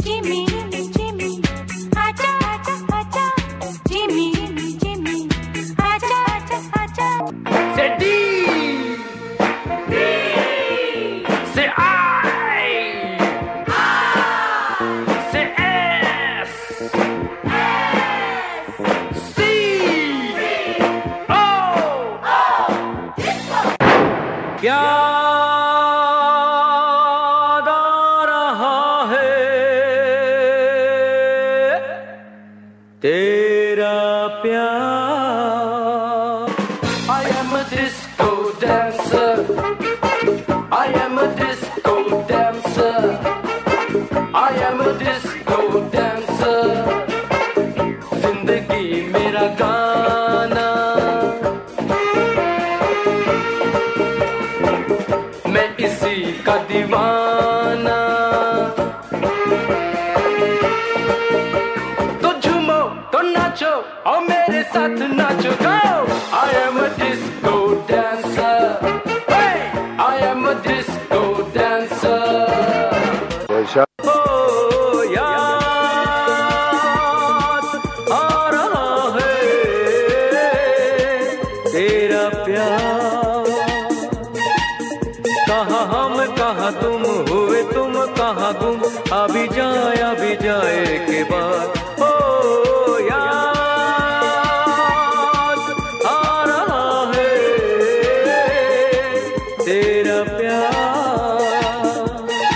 Jimmy, Jimmy, acha, acha, acha, Jimmy, Jimmy, acha, acha, acha. Say D, say I, say S, C, O. याद आ रहा है तेरा प्यार। I am a disco dancer, I am a disco dancer, I am a disco dancer। जिंदगी मेरा गाना, मैं इसी का दीवाना। तो झूमो तो नाचो और मेरे साथ नाचो। Go! I am a disco dancer, hey! I am a disco dancer। ओ याद आ रहा है तेरा प्यार। कहाँ हम कहाँ तुम, हुए तुम कहाँ गुम, अभी जाए के बाद। ओ याद आ रहा है तेरा प्यार।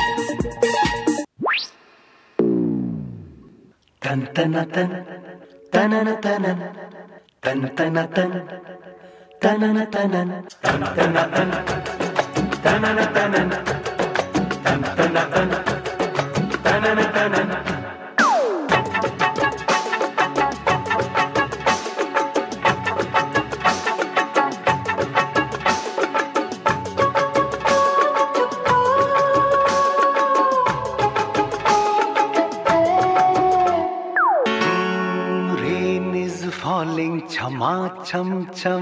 तन तना तन तनन तनन तन तना तन तनन तनन तन तना तन तनन तनन तन तना तन तनन तनन। Rain is falling, chama cham cham.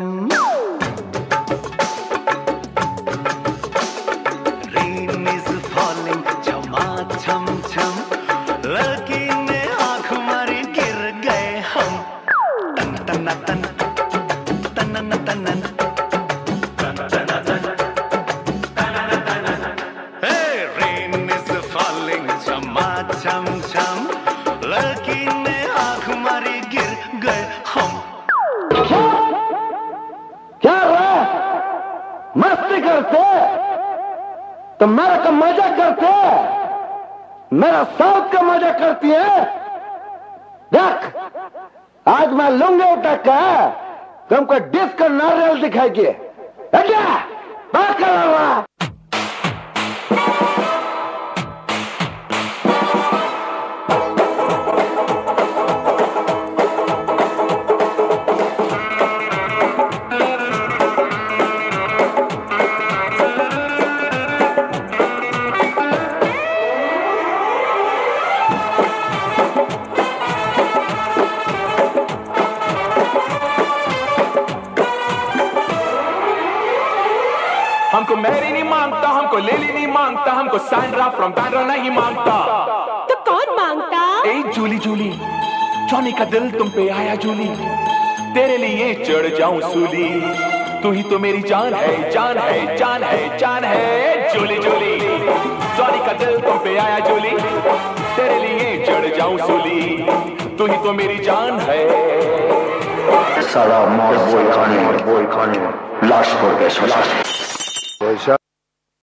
Rain is falling, chama cham cham. लड़की ने आँख मारी गिर गए हम। तन तना तन तनन तनन तन तना तन तनन तनन। Hey, rain is falling, chama cham cham. लड़की ने आँख मारी गिर गए हम। क्या रहा मस्ती करते तो मेरा का मजा करते, मेरा साउथ का मजा करती है। देख आज मैं लूंगे उठा के तुमको डिस्को नारियल दिखाएगी। क्या बात कर रहा? हमको मैरी नहीं मांगता, हमको लेली नहीं मांगता, हमको सैंड्रा फ्रॉम बैंड्रा नहीं मांगता। तो कौन मांगता? ए जूली जूली, जॉनी का दिल तुम पे आया जूली, तेरे लिए चढ़ जाऊं सूली। तू ही तो मेरी जान है, जान है, जान है, जान है। जूली जूली, जॉनी का दिल तुम पे आया जूली, तेरे लिए चढ़ जाऊं सूली। तू ही तो मेरी जान है। सारा मौत बोई खाने लाश पर गए।